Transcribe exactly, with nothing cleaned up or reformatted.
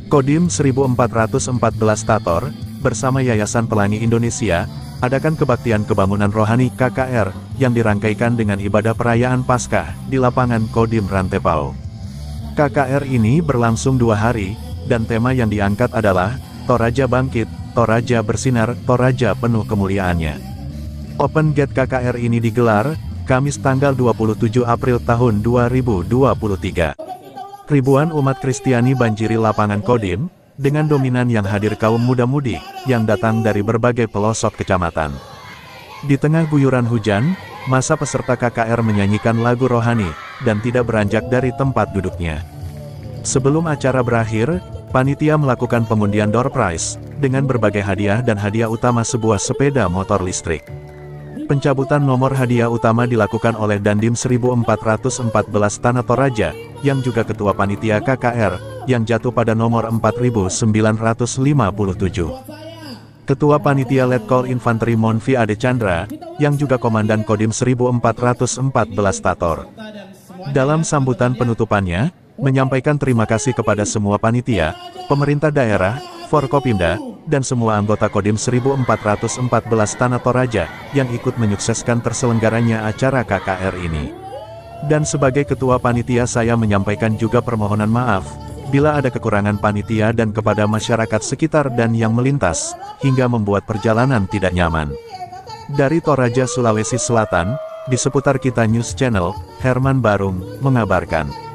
Kodim seribu empat ratus empat belas Tator, bersama Yayasan Pelangi Indonesia, adakan kebaktian kebangunan rohani K K R, yang dirangkaikan dengan ibadah perayaan Paskah, di lapangan Kodim Rantepao. K K R ini berlangsung dua hari, dan tema yang diangkat adalah, Toraja Bangkit, Toraja Bersinar, Toraja Penuh Kemuliaannya. Open Gate K K R ini digelar, Kamis tanggal dua puluh tujuh April tahun dua ribu dua puluh tiga. Ribuan umat Kristiani banjiri lapangan Kodim, dengan dominan yang hadir kaum muda-mudi, yang datang dari berbagai pelosok kecamatan. Di tengah guyuran hujan, masa peserta K K R menyanyikan lagu rohani, dan tidak beranjak dari tempat duduknya. Sebelum acara berakhir, panitia melakukan pengundian door prize, dengan berbagai hadiah dan hadiah utama sebuah sepeda motor listrik. Pencabutan nomor hadiah utama dilakukan oleh Dandim seribu empat ratus empat belas Tanah Toraja, yang juga ketua panitia K K R, yang jatuh pada nomor empat ribu sembilan ratus lima puluh tujuh. Ketua panitia Letkol Infanteri Monvi Ade Chandra, yang juga komandan Kodim seribu empat ratus empat belas Tator. Dalam sambutan penutupannya, menyampaikan terima kasih kepada semua panitia, pemerintah daerah, Forkopimda, dan semua anggota Kodim seribu empat ratus empat belas Tanah Toraja, yang ikut menyukseskan terselenggaranya acara K K R ini. Dan sebagai ketua panitia saya menyampaikan juga permohonan maaf, bila ada kekurangan panitia dan kepada masyarakat sekitar dan yang melintas, hingga membuat perjalanan tidak nyaman. Dari Toraja, Sulawesi Selatan, di seputar kita News Channel, Herman Barung, mengabarkan.